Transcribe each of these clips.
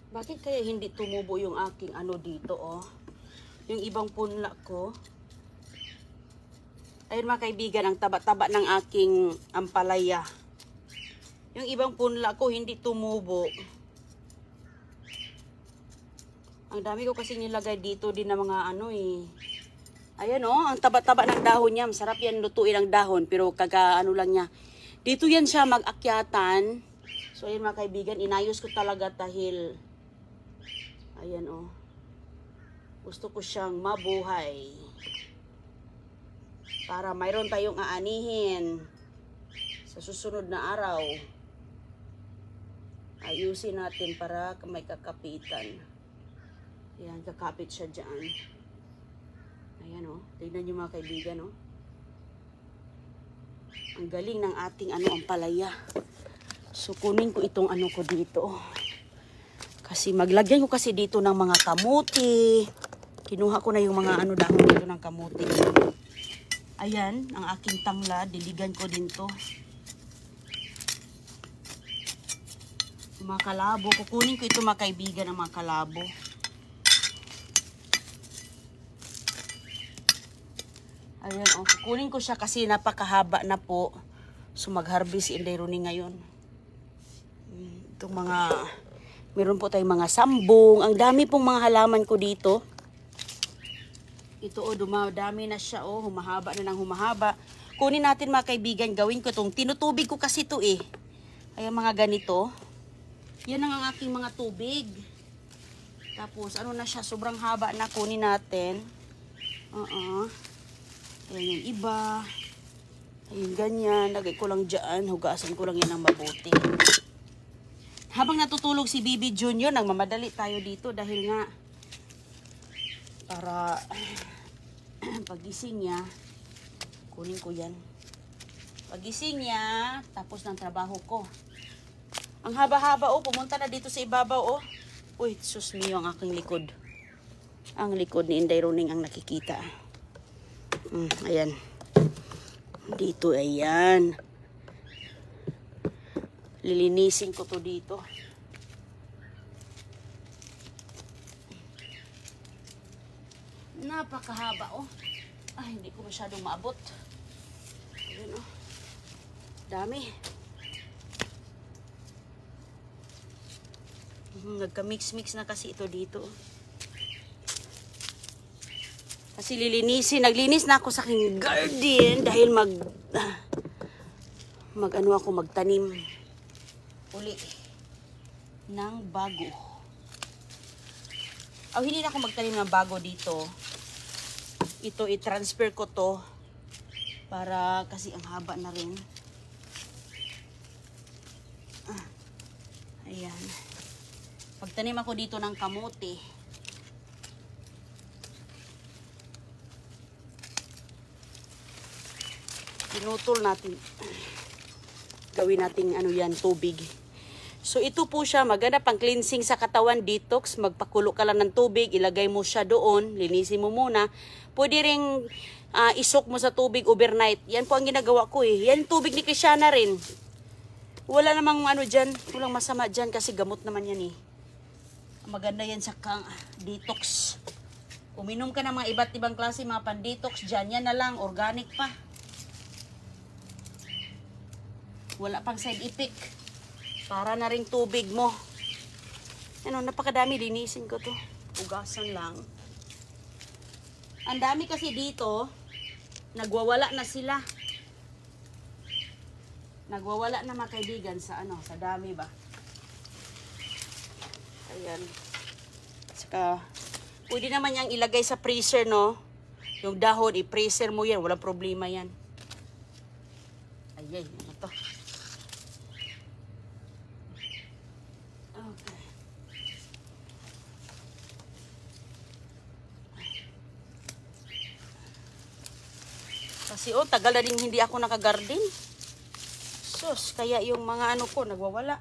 Bakit kaya hindi tumubo yung aking ano dito, oh? Yung ibang punla ko. Ayun mga kaibigan, ang taba-taba ng aking ampalaya. Yung ibang punla ko hindi tumubo. Ang dami ko kasi nilagay dito din ng mga ano eh. Ayan oh, ang taba-taba ng dahon niya. Masarap yan lutuin ang dahon, pero kaga ano lang niya. Dito yan siya mag-akyatan. So ayun mga kaibigan, inayos ko talaga dahil ayan oh. Gusto ko siyang mabuhay. Para mayroon tayong aanihin sa susunod na araw. Ayusin natin para may kakapitan. Ayan, kakapit siya dyan. Ayan o, tignan nyo mga kaibigan o. Ang galing ng ating ampalaya. So kunin ko itong ano ko dito. Kasi maglagyan ko kasi dito ng mga kamuti. Kinuha ko na yung mga dahon dito ng kamuti. Ayan, ang aking tanglad. Diligan ko din to. Mga kalabo. Kukunin ko ito mga kaibigan ng mga kalabo. Ayan, oh, kukunin ko siya kasi napakahaba na po. So mag-harvest Inday Roning ngayon. Itong mga, meron po tayong mga sambong. Ang dami pong mga halaman ko dito. Ito oh, dumadami na siya oh, humahaba na ng humahaba. Kunin natin mga kaibigan, gawin ko itong, tinutubig ko kasi ito eh. Ayan mga ganito. Yan ang aking mga tubig. Tapos ano na siya, sobrang haba na, kunin natin. Ayan yung iba. Ayun ganyan, lagay ko lang dyan, hugasan ko lang yan ng mabuti. Habang natutulog si Bibi Junior, nagmamadali tayo dito dahil nga para pagising niya, kunin ko yan. Pagising niya, tapos ng trabaho ko. Ang haba-haba oh, pumunta na dito sa ibabaw oh. Uy, sus miyo ang aking likod. Ang likod ni Inday Roning ang nakikita. Ayan. Dito, ayan. Lilinisin ko to dito. Napakahaba oh. Ay, hindi ko masyadong maabot. Ayan oh. Dami. Nagka-mix-mix na kasi ito dito. Kasi naglinis na ako sa aking garden dahil magtanim uli ng bago. Hindi na ako magtanim ng bago dito. Ito i-transfer ko to para kasi ang haba na rin. Ayan. Pagtanim ako dito ng kamote. Pinutol natin. Gawin natin yan, tubig. So ito po siya, maganda pang cleansing sa katawan, detox. Magpakulo ka lang ng tubig, ilagay mo siya doon, linisin mo muna. Pwede ring isok mo sa tubig overnight. Yan po ang ginagawa ko eh. Yan tubig ni Krishana rin. Wala namang dyan, walang masama dyan kasi gamot naman yan eh. Maganda yan sa detox. Uminom ka ng mga iba't ibang klase, mga pan-detox dyan. Yan na lang, organic pa. Wala pang side effect. Para na ring tubig mo. Napakadami. Linisin ko to. Ugasan lang. Ang dami kasi dito. Nagwawala na sila. Nagwawala na mga kaibigan sa sa dami ba. Ayan. Saka, pwede naman yang ilagay sa freezer, no? Yung dahon, i-freezer mo yan. Walang problema yan. Ayay, ano to? Okay. Kasi tagal na din hindi ako nakagarden. Sus, kaya yung mga ko, nagwawala.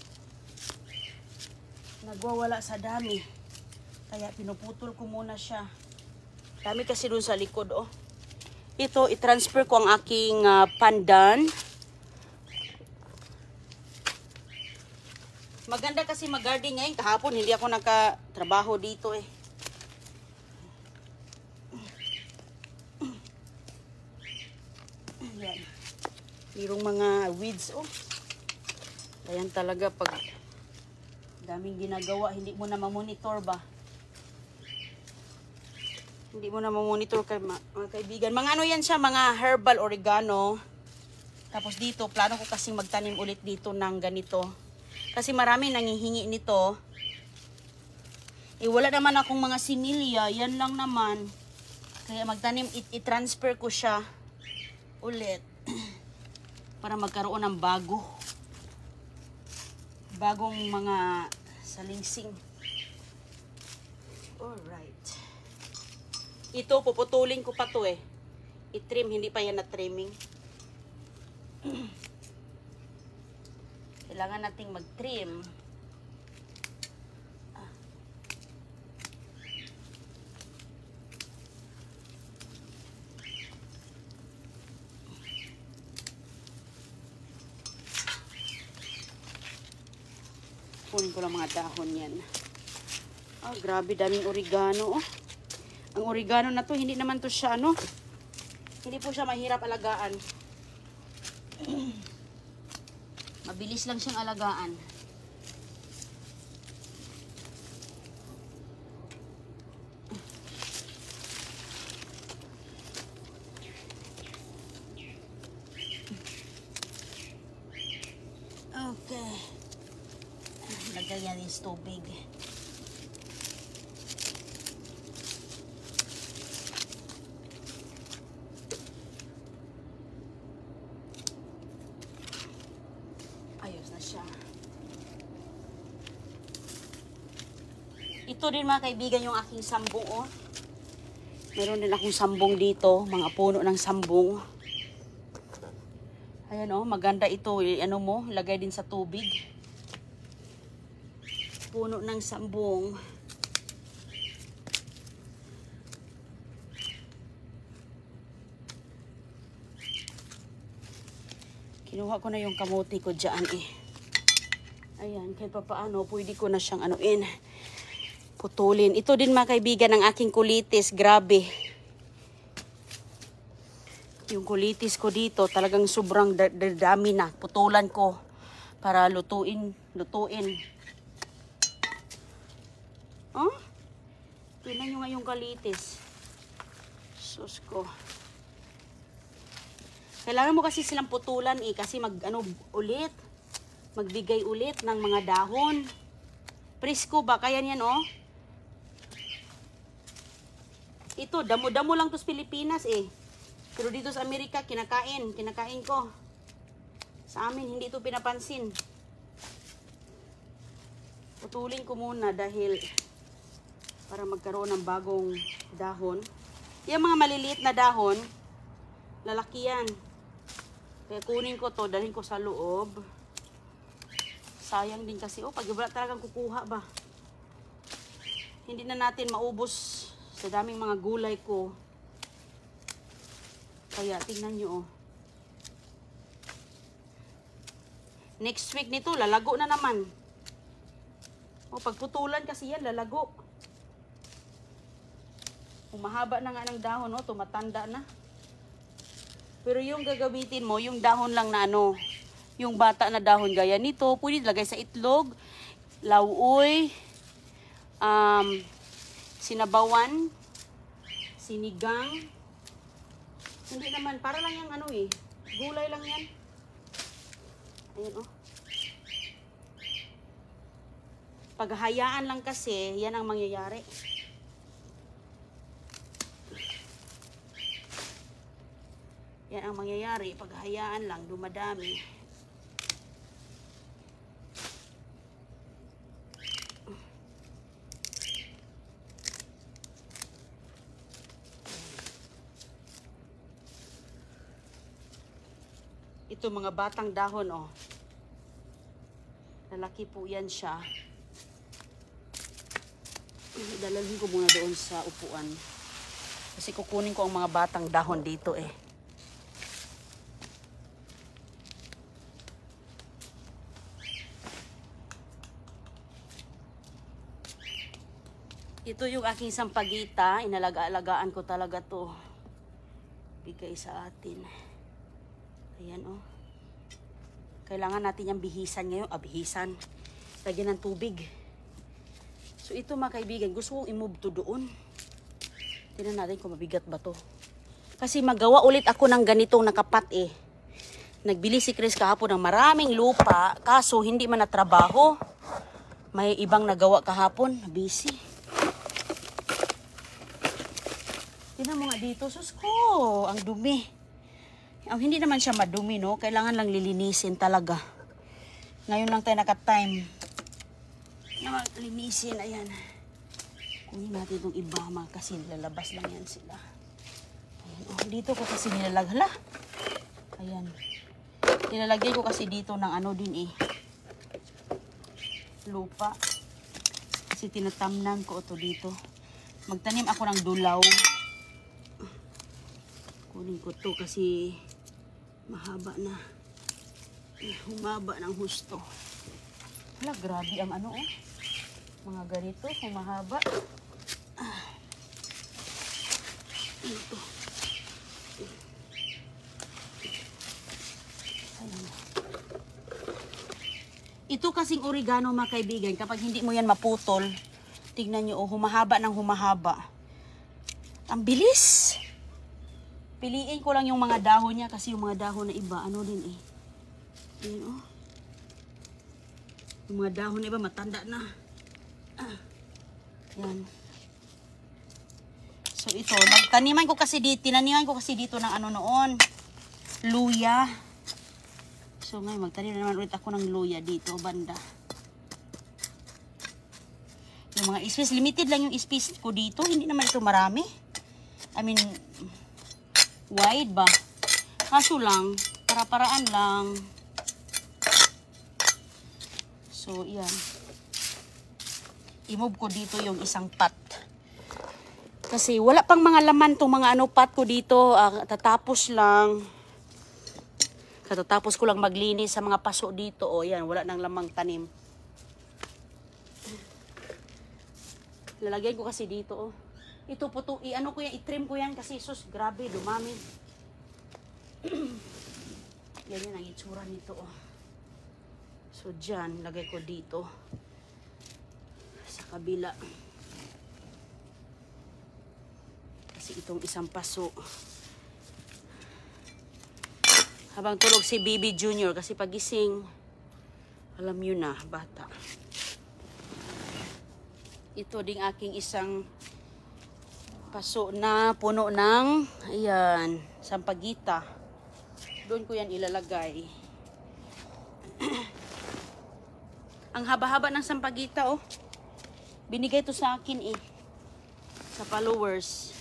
Nagwawala sa dami. Kaya pinuputol ko muna siya. Dami kasi dun sa likod, oh. Ito, i-transfer ko ang aking pandan. Maganda kasi mag-garden ngayon. Kahapon hindi ako nakatrabaho dito eh. Yan. Mayroong mga weeds oh. Ayan talaga pag daming ginagawa, hindi mo na ma-monitor ba? Hindi mo na ma-monitor mga kaibigan. Mga ano yan siya, mga herbal oregano. Tapos dito, plano ko kasing magtanim ulit dito ng ganito. Kasi marami nangihingi nito. Eh wala naman akong mga sinilya, yan lang naman. Kaya magtanim, i-transfer ko siya ulit. Para magkaroon ng bagong mga salingsing. Alright. Ito, puputulin ko pa to eh. I-trim, hindi pa yan na-trimming. Kailangan nating mag-trim. Kunin ko lang mga dahon yan. Oh, grabe daming oregano. Oh. Ang oregano na to, hindi naman to siya, ano? Hindi po siya mahirap alagaan. Mabilis lang siyang alagaan. Okay. Lagyan yan is tubig. Ayos na siya. Ito din mga kaibigan yung aking sambong oh. Meron din akong sambong dito, mga puno ng sambong. Ayan oh, maganda ito. Ano mo, lagay din sa tubig. Puno ng sambong. Kinuha ko na yung kamote ko dyan eh. Ayan, kahit pa paano, pwede ko na siyang anuin. Putulin. Ito din mga kaibigan ng aking kulitis. Grabe. Yung kulitis ko dito, talagang sobrang dami na. Putulan ko para lutuin. Oh? Tingnan nyo nga yung kulitis. Sus ko. Kailangan mo kasi silang putulan eh. Kasi magbigay ulit ng mga dahon. Presko ba? Kaya yan oh. Ito, damo-damo lang to sa Pilipinas eh. Pero dito sa Amerika, kinakain ko. Sa amin, hindi ito pinapansin. Putulin ko muna dahil para magkaroon ng bagong dahon. Yung mga maliliit na dahon, lalaki yan. Kaya kunin ko to, dalhin ko sa loob. Sayang din kasi, pag wala talagang kukuha ba. Hindi na natin maubos sa daming mga gulay ko. Kaya, tingnan nyo, oh. Next week nito, lalago na naman. Pagputulan kasi yan, lalago. Umahaba na nga ng dahon, tumatanda na. Pero yung gagamitin mo, yung dahon lang na yung bata na dahon gaya nito, pwede lagay sa itlog, lauoy, sinabawan, sinigang. Hindi naman, para lang yung gulay lang yan. Ayan Paghahayaan lang kasi, yan ang mangyayari. Yan ang mangyayari, paghahayaan lang, dumadami. Ito mga batang dahon lalaki po yan siya. Dalalhin ko muna doon sa upuan. Kasi kukunin ko ang mga batang dahon dito eh. Ito yung aking sampagita. Inalaga-alagaan ko talaga to. Bigay sa atin. Ayan oh. Kailangan natin yung bihisan ngayon. Bihisan. Lagyan ng tubig. So ito mga kaibigan, gusto kong i-move to doon. Tingnan natin kung mabigat ba to. Kasi magawa ulit ako ng ganitong nakapat eh. Nagbili si Chris kahapon ng maraming lupa. Kaso hindi man natrabaho. May ibang nagawa kahapon. Busy. Tingnan mo nga dito. Sus ko, ang dumi. Hindi naman siya madumi, no? Kailangan lang lilinisin talaga. Ngayon lang tayo naka-time na linisin. Ayan. Kunin natin itong ibama kasi lalabas lang yan sila. Ayan. Oh, dito ko kasi nilalaghala. Ayan. Nilalagay ko kasi dito ng ano din eh. Lupa. Kasi tinatamnan ko ito dito. Magtanim ako ng dulaw. Kunin ko to kasi mahaba na. Humaba ng husto. Wala, grabe ang ano oh. Mga ganito, humahaba. Ito. Ayan. Ito kasing oregano mga kaibigan, kapag hindi mo yan maputol, tignan nyo oh, humahaba ng humahaba. Ang bilis! Piliin ko lang yung mga dahon niya kasi yung mga dahon na iba, ano din eh. Ayan oh. Yung mga dahon na iba, matanda na. Ayan. So ito, tinaniman ko kasi dito ng ano noon. Luya. So ngayon, magtanim na naman ulit ako ng luya dito, banda. Yung mga space, limited lang yung space ko dito. Hindi naman ito marami. I mean, wide ba? Kaso lang, para-paraan lang. So, yan. I-move ko dito yung isang pot. Kasi wala pang mga laman tong mga ano pot ko dito. Tatapos lang. Katatapos ko lang maglinis sa mga paso dito. O, yan. Wala nang lamang tanim. Lalagyan ko kasi dito, oh. Ito po to, ano ko yan, i-trim ko yan kasi sus, grabe, dumami. Yan ang itsura nito, oh. So, dyan, lagay ko dito. Sa kabila. Kasi itong isang paso. Habang tulog si Bibi Junior, kasi pagising, alam nyo na, bata. Ito ding aking isang paso na puno ng, ayan, sampagita. Doon ko yan ilalagay. Ang haba-haba ng sampagita, oh. Binigay to sa akin, eh. Sa followers.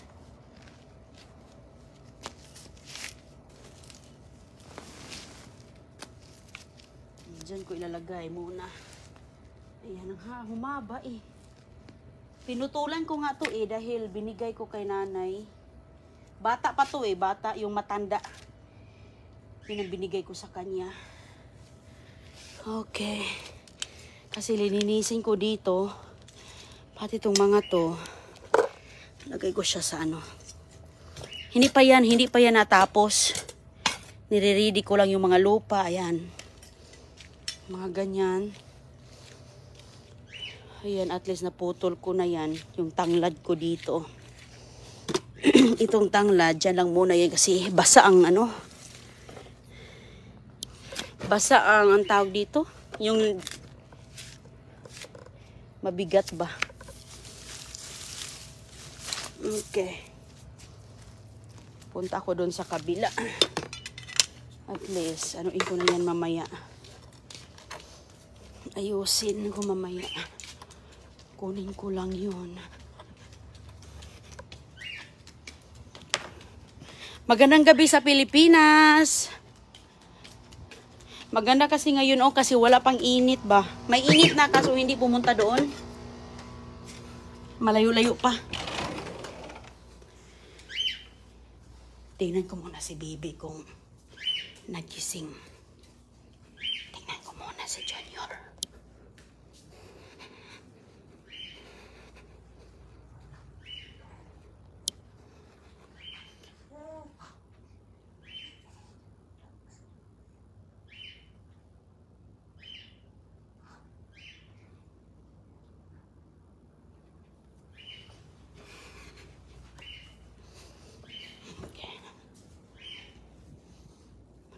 Diyan ko ilalagay muna. Ayan, humaba, eh. Pinutulan ko nga to eh dahil binigay ko kay nanay. Bata pa to eh, bata yung matanda. Yun ang binigay ko sa kanya. Okay. Kasi lininisin ko dito. Pati itong mga to. Lagay ko siya sa ano. Hindi pa yan natapos. Nire-ready ko lang yung mga lupa. Ayan. Mga ganyan. Ayan, at least naputol ko na yan. Yung tanglad ko dito. Itong tanglad, dyan lang muna yan kasi basa ang ano. Basa ang tawag dito. Yung mabigat ba. Okay. Punta ako doon sa kabila. At least, anuin ko na yan mamaya. Ayusin ko mamaya. Kunin ko lang yun. Magandang gabi sa Pilipinas. Maganda kasi ngayon oh, kasi wala pang init ba. May init na kaso hindi pumunta doon. Malayo-layo pa. Tingnan ko muna si Bibi kung nagising. Tingnan ko muna si Junior.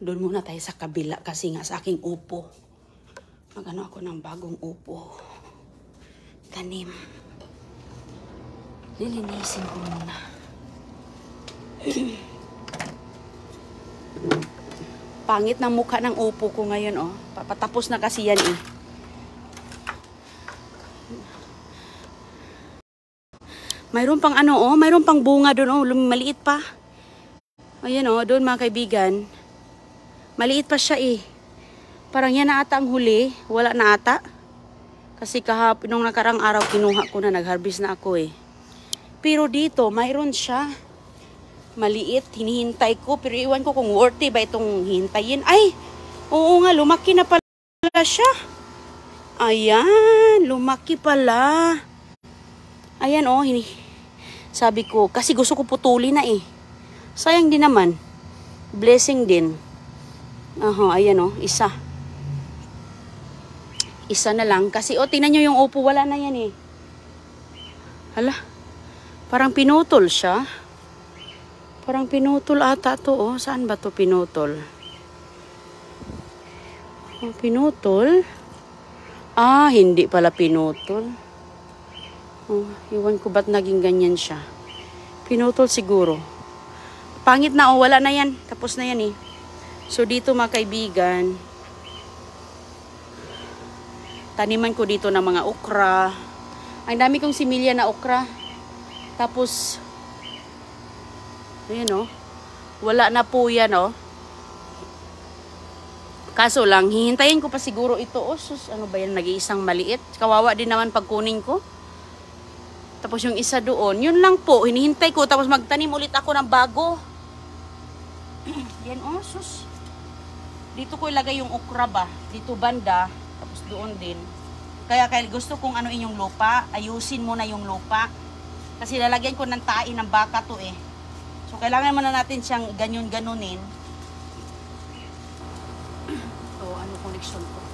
Doon muna tayo sa kabila kasi nga sa aking upo. Magano ako ng bagong upo. Tanim. Lilinisin ko muna. Pangit ng mukha ng upo ko ngayon, oh. Papatapos na kasi yan, eh. Mayroon pang ano, oh. Mayroon pang bunga doon, oh. Maliit pa. Ayan, oh. Doon, mga kaibigan. Maliit pa siya, eh. Parang yan na ata ang huli. Wala na ata. Kasi kahapon, nung nakarang araw, kinuha ko na. Nag-harvest na ako, eh. Pero dito, mayroon siya. Maliit, hinihintay ko. Pero iwan ko kung worthy ba itong hintayin. Ay! Oo nga, lumaki na pala siya. Ayan, lumaki pala. Ayan, oh. Sabi ko, kasi gusto ko putuli na eh. Sayang din naman. Blessing din. Aha, ayan, oh. Isa. Isa na lang. Kasi, oh, tingnan nyo yung upo. Wala na yan eh. Hala. Parang pinutol siya. Parang pinutol ata to, oh. Saan ba to pinutol? Oh, pinutol? Ah, hindi pala pinutol. Oh, iwan ko ba't naging ganyan siya. Pinutol siguro. Pangit na, oh. Wala na yan. Tapos na yan, eh. So, dito mga kaibigan, taniman ko dito ng mga okra. Ang dami kong similya na okra. Tapos, ayan, oh. Wala na po yan, oh. Kaso lang, hihintayin ko pa siguro ito. Oh, sus, ano ba yan? Nag-iisang maliit. Kawawa din naman pagkunin ko. Tapos yung isa doon, yun lang po. Hinihintay ko. Tapos magtanim ulit ako ng bago. Yan, oh, sus. Dito ko ilagay yung okra ba. Dito banda. Tapos doon din. Kaya gusto kong anuin yung lupa. Ayusin muna yung lupa. Kasi lalagyan ko ng tae ng baka to eh. So, kailangan muna natin siyang ganyan-ganunin. So, ano connection ko?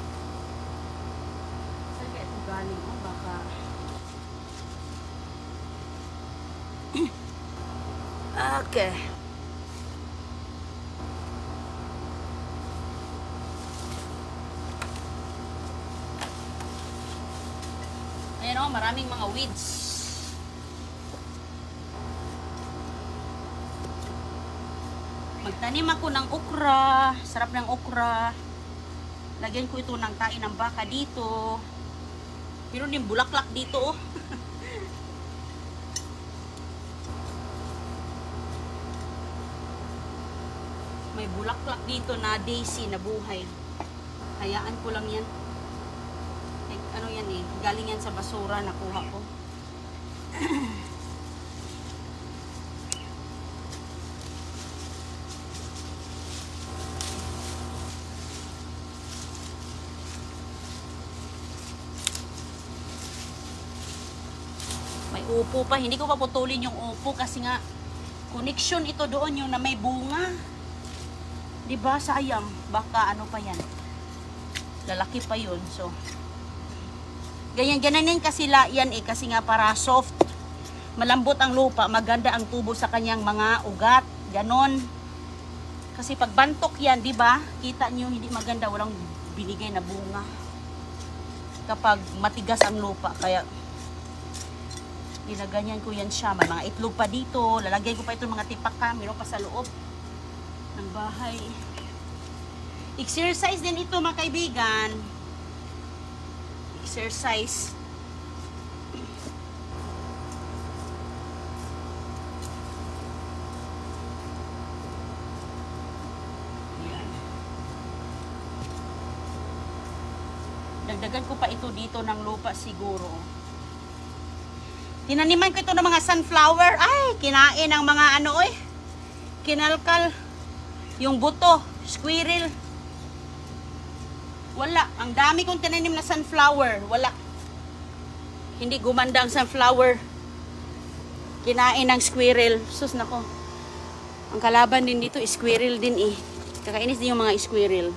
Saan kaya ito galing? Oh, baka. Okay. Ayan, oh, maraming mga weeds. Magtanim ako ng okra. Sarap ng okra. Lagyan ko ito ng tae ng baka dito. Pero din bulaklak dito, oh. May bulaklak dito na daisy na buhay. Hayaan ko lang yan. Ano yan eh. Galing yan sa basura. Nakuha ko. May upo pa. Hindi ko pa putulin yung upo kasi nga connection ito doon yung na may bunga. Diba? Sayang. Baka ano pa yan. Lalaki pa yun. So, ganyan-gananin kasi yan eh. Kasi nga para soft. Malambot ang lupa. Maganda ang tubo sa kanyang mga ugat. Ganon. Kasi pag bantok yan, diba? Kita nyo, hindi maganda. Walang binigay na bunga. Kapag matigas ang lupa. Kaya, ginaganyan ko yan siya. May mga itlog pa dito. Lalagay ko pa ito mga tipaka. Meron pa sa loob ng bahay. Exercise din ito mga kaibigan. Exercise. Yan. Dagdagan ko pa ito dito ng lupa siguro. Tinaniman ko ito ng mga sunflower. Ay, kinain ng mga ano eh. Kinalkal. Yung buto. Squirrel. Wala. Ang dami kong tinanim na sunflower. Wala. Hindi gumanda ang sunflower. Kinain ng squirrel. Sus nako. Ang kalaban din dito, squirrel din eh. Kakainis din yung mga squirrel.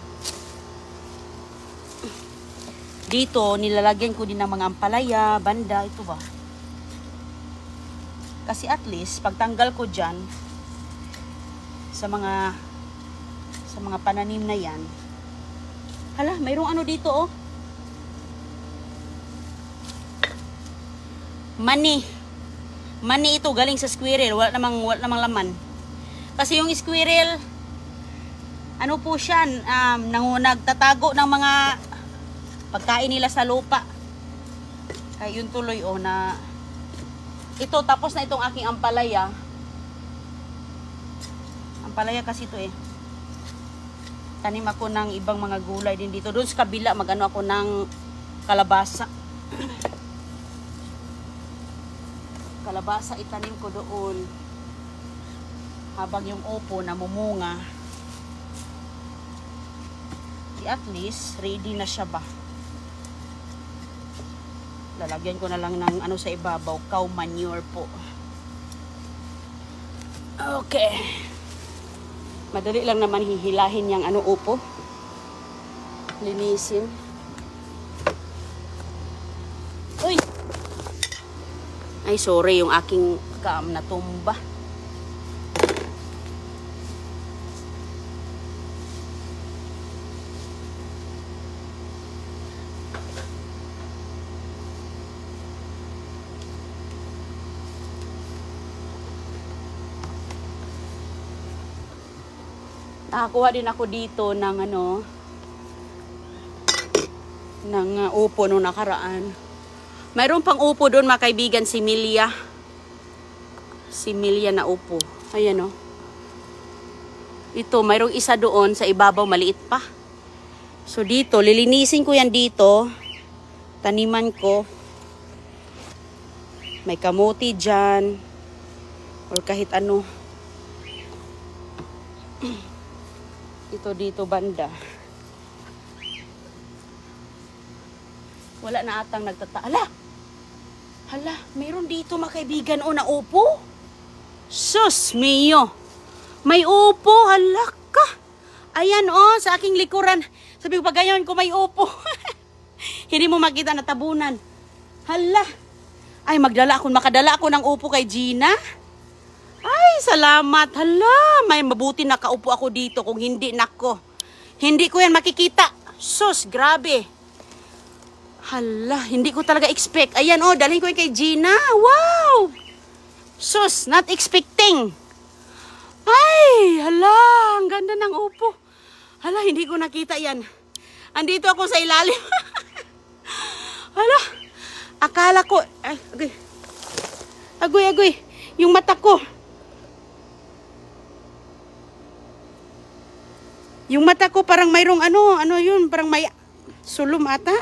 Dito, nilalagyan ko din ng mga ampalaya, banda. Ito ba? Kasi at least, pagtanggal ko dyan, sa sa mga pananim na yan. Hala, mayroong ano dito oh. Mani. Mani ito galing sa squirrel. Wala namang laman. Kasi yung squirrel, ano po siya, nagtatago ng mga pagkain nila sa lupa. Kaya yun tuloy oh na ito, tapos na itong aking ampalaya. Ampalaya kasi ito eh. Tanim ako ng ibang mga gulay din dito. Doon sa kabila, magano ako ng kalabasa. Kalabasa itanim ko doon. Habang yung upo namumunga. At least, ready na siya ba. Lalagyan ko na lang ng ano sa ibabaw, cow manure po. Okay. Madali lang naman hihilahin yung ano upo. Linisin. Uy! Ay, sorry, yung aking cam natumba. Nakakuha din ako dito ng ano, ng upo nung nakaraan. Mayroon pang upo doon mga kaibigan, si Milya. Si Milya na upo. Ayan o. Ito, mayroong isa doon sa ibabaw, maliit pa. So dito, lilinisin ko yan dito. Taniman ko. May kamuti dyan. Or kahit ano. Ito dito banda. Wala na atang nagtataala. Hala, mayroon dito mga kaibigan o na upo. Sus mio. May upo, hala ka. Ayan o, sa aking likuran. Sabi ko, pagayon ko may upo. Hindi mo makita na tabunan. Hala. Ay, makadala ako ng upo kay Gina. Ay, salamat. Hala, may mabuti nakaupo ako dito. Kung hindi, nako. Hindi ko yan makikita. Sus, grabe. Hala, hindi ko talaga expect. Ayan, oh, dalhin ko yan kay Gina. Wow! Sus, not expecting. Ay, hala, ang ganda ng upo. Hala, hindi ko nakita yan. Andito ako sa ilalim. Hala, akala ko, ay, agoy, yung mata ko. Yung mata ko parang mayroong ano yun, parang may sulom ata.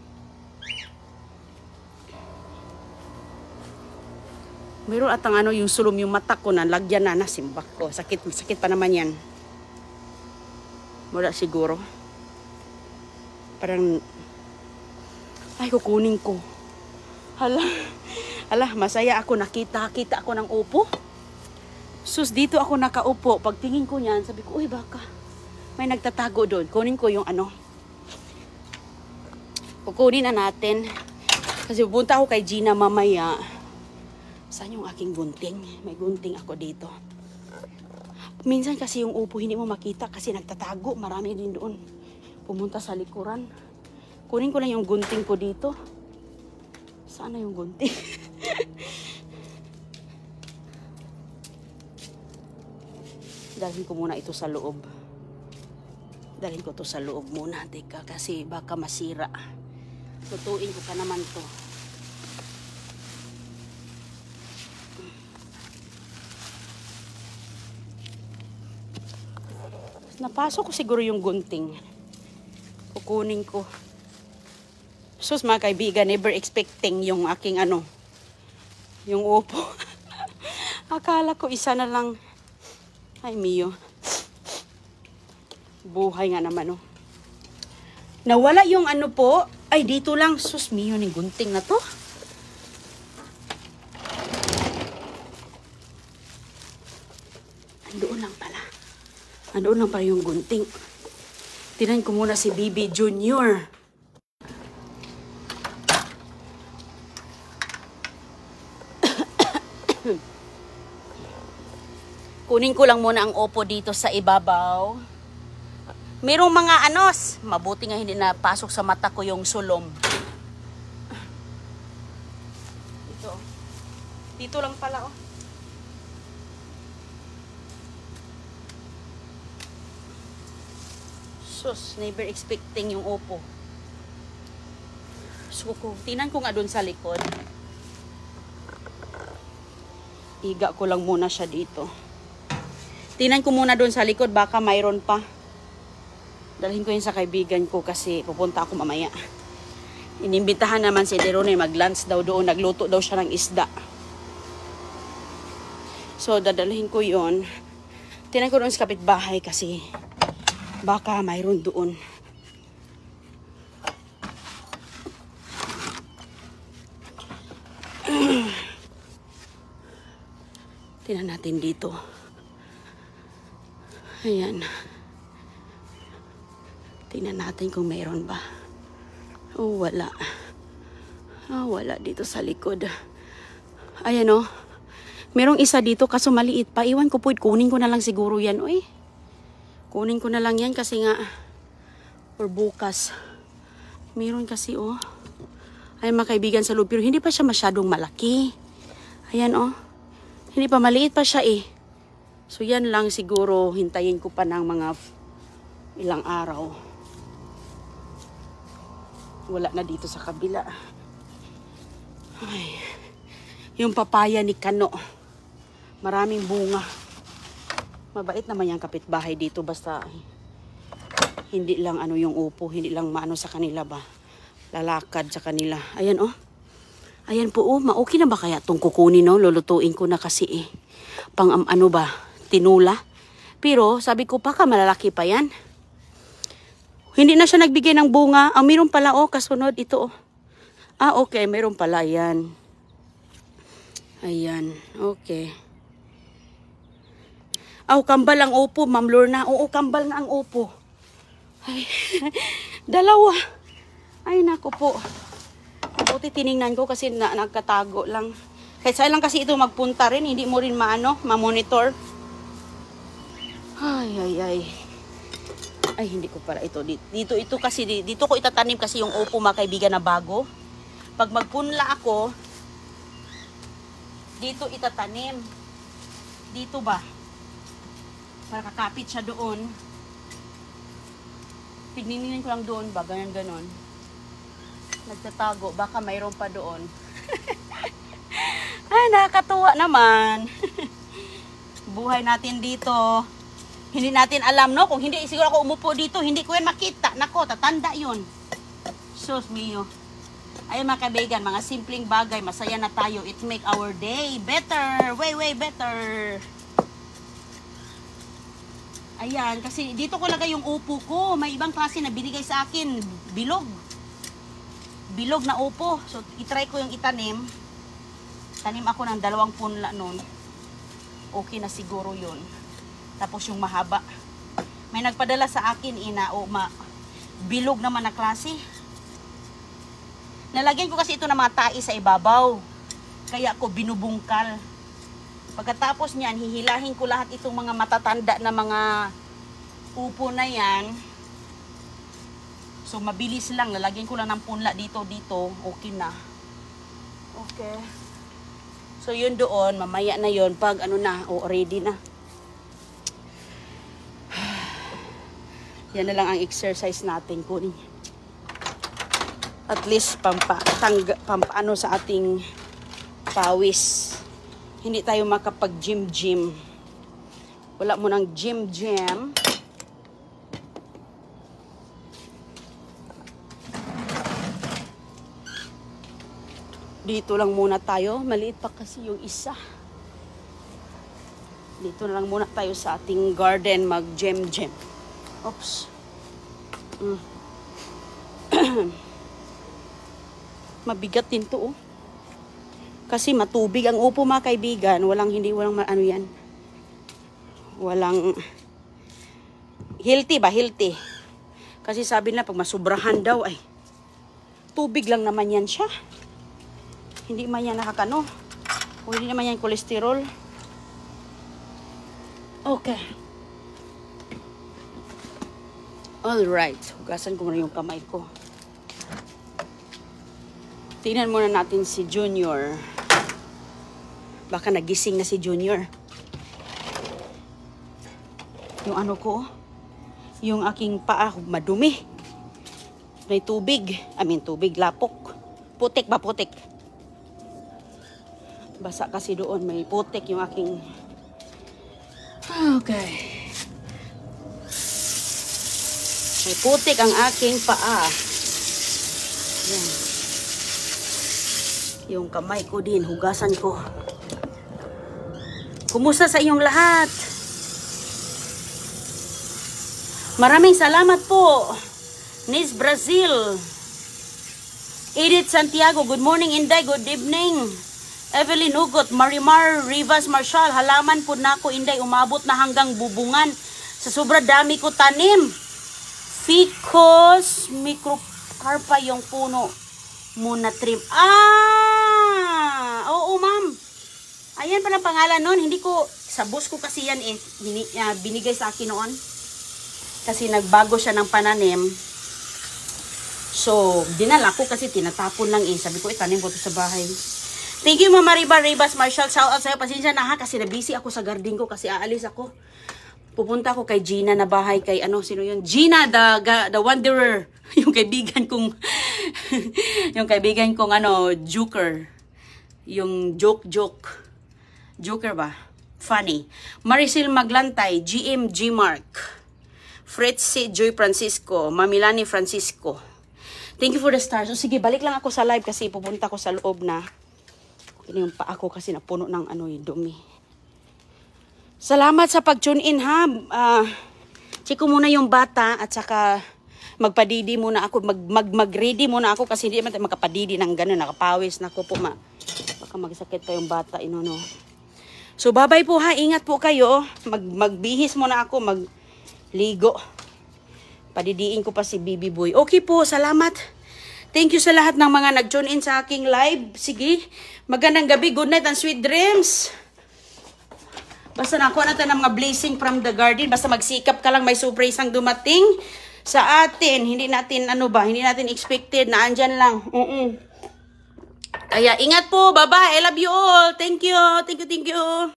Mayroon atang ano yung sulom yung mata ko na lagyan na nasimbak ko. Sakit pa naman yan. Wala siguro. Parang, ay kukunin ko. Hala, masaya ako, nakita ako ng upo. Sus, dito ako nakaupo. Pagtingin ko niyan, sabi ko, uy baka may nagtatago doon. Kunin ko yung ano. Kukunin na natin. Kasi pupunta ako kay Gina mamaya. Saan yung aking gunting? May gunting ako dito. Minsan kasi yung upo hindi mo makita kasi nagtatago. Marami din doon. Pumunta sa likuran. Kunin ko lang yung gunting ko dito. Saan na yung gunting? Dalhin ko muna ito sa loob. Dalhin ko to sa loob muna. Teka, kasi baka masira. Tutuin ko pa naman to. Napasok ko siguro yung gunting. Kukunin ko. Sus mga kaibigan, never expecting yung aking ano. Yung upo. Akala ko isa na lang. Ay mio. Buhay nga naman, oh. Nawala yung ano po. Ay, dito lang. Sus, mio, yung gunting na to. Andoon lang pala. Andoon lang pala yung gunting. Tinahin ko muna si Bibi Junior. Kunin ko lang muna ang upo dito sa ibabaw. Merong mga anos. Mabuti nga hindi napasok sa mata ko yung sulom. Dito lang pala, oh. Sus, never expecting yung upo. So, tinan ko nga dun sa likod. Iga ko lang muna siya dito. Tinan ko muna dun sa likod, baka mayroon pa. Dalhin ko yun sa kaibigan ko kasi pupunta ako mamaya. Inimbitahan naman si Inday Roning, mag-lunch daw doon. Nagluto daw siya ng isda. So, dadalhin ko yun. Tinan ko doon sa kapitbahay kasi baka mayroon doon. Tinan natin dito. Ayan. Tingnan natin kung mayroon ba. Oh, wala. Wala dito sa likod. Ayan, oh. Merong isa dito kaso maliit pa. Iwan ko po. Kunin ko na lang siguro yan. Uy. Kunin ko na lang yan kasi nga or bukas. Meron kasi, oh. Ay, mga kaibigan sa loob. Pero hindi pa siya masyadong malaki. Ayan, oh. Hindi pa, maliit pa siya eh. So, yan lang siguro. Hintayin ko pa ng mga ilang araw. Wala na dito sa kabila. Ay. Yung papaya ni Kano. Maraming bunga. Mabait naman yung kapitbahay dito. Basta hindi lang ano yung upo. Hindi lang maano sa kanila ba. Lalakad sa kanila. Ayan, oh. Ayan po, oh, okay na ba kaya itong kukunin, no? Lulutuin ko na kasi eh. Pang ano ba, tinula. Pero sabi ko, baka malalaki pa yan. Hindi na siya nagbigay ng bunga. Meron pala, oh, kasunod ito, oh. Okay, meron pala yan. Ayan, okay. Kambal ang upo, Ma'am Lorna. Oo, kambal na ang upo. Ay, dalawa. Ay, nako po. Buti tiningnan ko kasi nagkatago lang. Kahit saan lang kasi ito magpunta rin. Hindi mo rin ma-monitor. Ay. Ay, hindi ko pala ito. Dito kasi, dito ko itatanim kasi yung upo mga kaibigan na bago. Pag magpunla ako, dito itatanim. Dito ba? Para kakapit siya doon. Pinininin ko lang doon ba? Ganon. Nagtatago. Baka mayroon pa doon. Ay, nakakatuwa naman. Buhay natin dito. Hindi natin alam, no? Kung hindi, siguro ako umupo dito, hindi ko yan makita. Nako, tatanda yun. Sus mio. Ay, mga kaibigan, mga simpleng bagay, masaya na tayo. It make our day better. Way better. Ayan, kasi dito ko lagay yung upo ko. May ibang klase na binigay sa akin. Bilog na upo. So, itry ko yung itanim. Tanim ako ng 2 punla nun. Okay na siguro yun. Tapos yung mahaba. May nagpadala sa akin, bilog naman na klase. Nalagyan ko kasi ito ng mga tai sa ibabaw. Kaya ako binubungkal. Pagkatapos niyan, hihilahin ko lahat itong mga matatanda na mga upo na yan. So, mabilis lang. Lalagyan ko lang ng punla dito. Okay na. Okay. So, yun doon. Mamaya na yun. Pag ano na. Ready na. Yan na lang ang exercise natin. Kunin. At least, pampaano sa ating pawis. Hindi tayo makapag-gym. Wala mo ng gym. Dito lang muna tayo. Maliit pa kasi yung isa. Dito na lang muna tayo sa ating garden mag-gym. Oops. Mabigat din to, oh. Kasi matubig ang upo mga kaibigan. Walang ano yan. Walang healthy ba? Healthy. Kasi sabi na pag masubrahan daw ay tubig lang naman yan siya. Hindi man yan nakakano. O hindi naman yan kolesterol. Okay. Alright, hugasan ko muna yung kamay ko. Tingnan muna natin si Junior. Baka nagising na si Junior. Yung ano ko, yung aking paa, madumi. May tubig. Tubig, lapok. Putik ba, putik? Basa kasi doon, may putik yung aking... Okay. May putik ang aking paa. Yan. Yung kamay ko din, hugasan ko. Kumusta sa inyong lahat? Maraming salamat po. Nis Brazil. Edith Santiago, good morning Inday, good evening. Evelyn Ugot, Marimar Rivas Marshall, halaman po na ako Inday, umabot na hanggang bubungan. Sa sobra dami ko tanim. Ficus microcarpa yung puno muna trim. Oo ma'am. Ayan pala pangalan nun. Hindi ko, sa boss ko kasi yan binigay sa akin noon. Kasi nagbago siya ng pananim. So, dinala ko kasi tinatapon lang Sabi ko, itanim ko to sa bahay. Thank you Mama Riba Ribas Marshall. Shout out sa'yo. Pasensya na ha kasi nabisi ako sa garden ko kasi aalis ako. Pupunta ako kay Gina na bahay kay sino yun? Gina the Wanderer. Yung kaibigan kong yung kaibigan kong joker. Yung joker ba? Funny. Maricel Maglantay, GM G Mark. Fritzy Joy Francisco, Mamilani Francisco. Thank you for the stars. So sige, balik lang ako sa live kasi pupunta ko sa loob na. Yung paa ko kasi napuno ng dumi. Salamat sa pag-tune in ha. Check ko muna yung bata at saka magpadidi muna ako. Mag-ready muna ako kasi hindi naman tayo makapadidi ng gano'n. Nakapawis na ako po baka magsakit pa yung bata. So bye-bye po ha. Ingat po kayo. Magbihis muna ako. Magligo. Padidiin ko pa si Bibi Boy. Okay po. Salamat. Thank you sa lahat ng mga nag-tune in sa aking live. Sige. Magandang gabi. Good night and sweet dreams. Basta nakuha natin ng mga blessing from the garden. Basta magsikap ka lang, may surprise ang dumating sa atin. Hindi natin, hindi natin expected na andyan lang. Kaya ingat po, bye-bye. I love you all. Thank you. Thank you, thank you.